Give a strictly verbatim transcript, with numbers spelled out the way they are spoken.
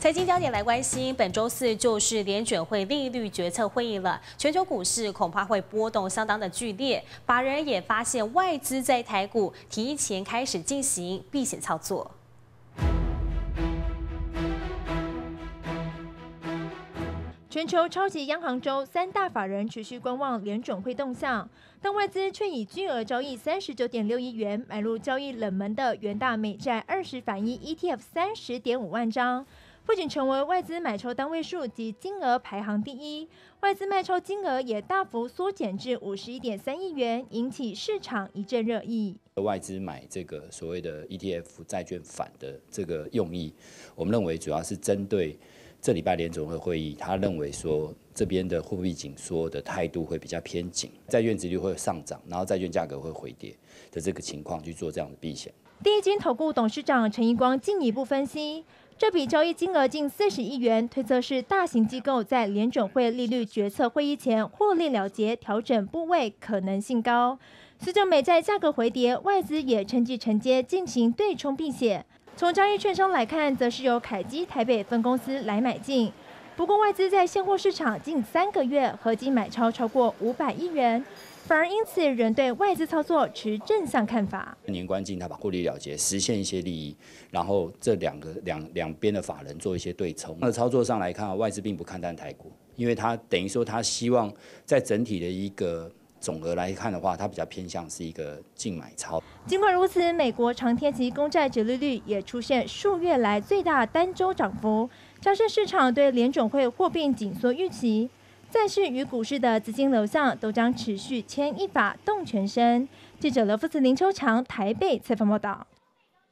财经焦点来关心，本周四就是联准会利率决策会议了，全球股市恐怕会波动相当的剧烈。法人也发现外资在台股提前开始进行避险操作。 全球超级央行周，三大法人持续观望联准会动向，但外资却以巨额交易三十九点六亿元买入交易冷门的元大美债二十反一 E T F 三十点五万张，不仅成为外资买超单位数及金额排行第一，外资卖超金额也大幅缩减至五十一点三亿元，引起市场一阵热议。 外资买这个所谓的 E T F 债券反的这个用意，我们认为主要是针对这礼拜联总会会议，他认为说这边的货币紧缩的态度会比较偏紧，债券殖利率会上涨，然后债券价格会回跌的这个情况去做这样的避险。 第一金投顾董事长陈怡光进一步分析，这笔交易金额近四十亿元，推测是大型机构在联准会利率决策会议前获利了结，调整部位可能性高。 随着美债价格回跌，外资也趁机承接进行对冲避险。从交易券商来看，则是由凯基台北分公司来买进。不过，外资在现货市场近三个月合计买超超过五百亿元，反而因此仍对外资操作持正向看法。 年关近，他把获利了结，实现一些利益，然后这两个两两边的法人做一些对冲。那操作上来看，外资并不看淡台股，因为他等于说他希望在整体的一个 总额来看的话，它比较偏向是一个净买超。 尽管如此，美国长天期公债殖利率也出现数月来最大单周涨幅，加深市场对联准会货币紧缩预期。债市与股市的资金流向都将持续牵一发动全身。记者刘富慈、林秋强台北采访报道。